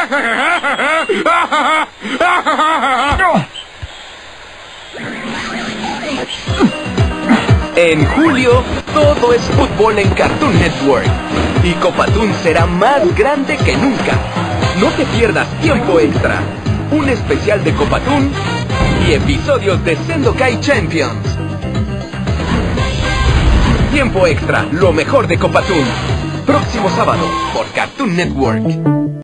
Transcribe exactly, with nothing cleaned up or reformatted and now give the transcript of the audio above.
En julio, todo es fútbol en Cartoon Network. Y Copatoon será más grande que nunca. No te pierdas Tiempo Extra, un especial de Copatoon y episodios de Sendokai Champions. Tiempo Extra, lo mejor de Copatoon. Próximo sábado por Cartoon Network.